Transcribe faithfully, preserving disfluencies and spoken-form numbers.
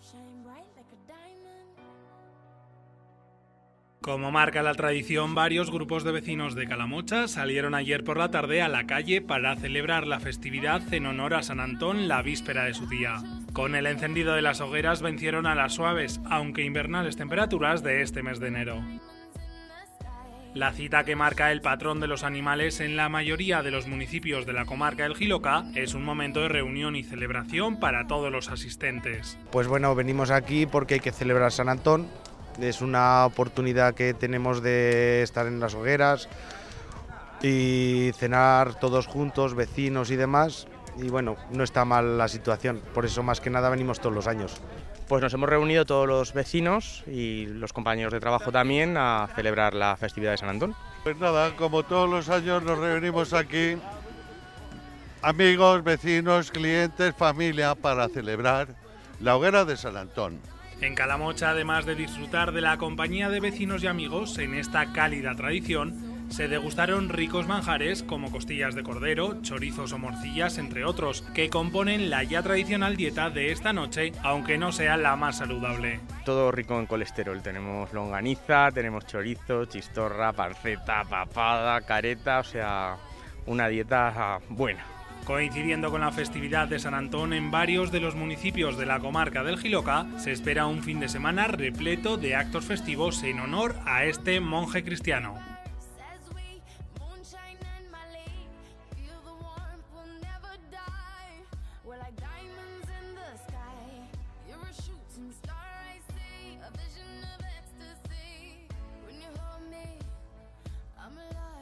Como marca la tradición, varios grupos de vecinos de Calamocha salieron ayer por la tarde a la calle para celebrar la festividad en honor a San Antón la víspera de su día. Con el encendido de las hogueras vencieron a las suaves, aunque invernales temperaturas de este mes de enero. La cita que marca el patrón de los animales en la mayoría de los municipios de la comarca del Jiloca es un momento de reunión y celebración para todos los asistentes. Pues bueno, venimos aquí porque hay que celebrar San Antón. Es una oportunidad que tenemos de estar en las hogueras y cenar todos juntos, vecinos y demás. Y bueno, no está mal la situación, por eso más que nada venimos todos los años. Pues nos hemos reunido todos los vecinos y los compañeros de trabajo también a celebrar la festividad de San Antón. Pues nada, como todos los años nos reunimos aquí, amigos, vecinos, clientes, familia, para celebrar la hoguera de San Antón. En Calamocha, además de disfrutar de la compañía de vecinos y amigos en esta cálida tradición, se degustaron ricos manjares como costillas de cordero, chorizos o morcillas, entre otros, que componen la ya tradicional dieta de esta noche, aunque no sea la más saludable. Todo rico en colesterol, tenemos longaniza, tenemos chorizo, chistorra, panceta, papada, careta, o sea, una dieta buena. Coincidiendo con la festividad de San Antón en varios de los municipios de la comarca del Jiloca, se espera un fin de semana repleto de actos festivos en honor a este monje cristiano. I'm alive.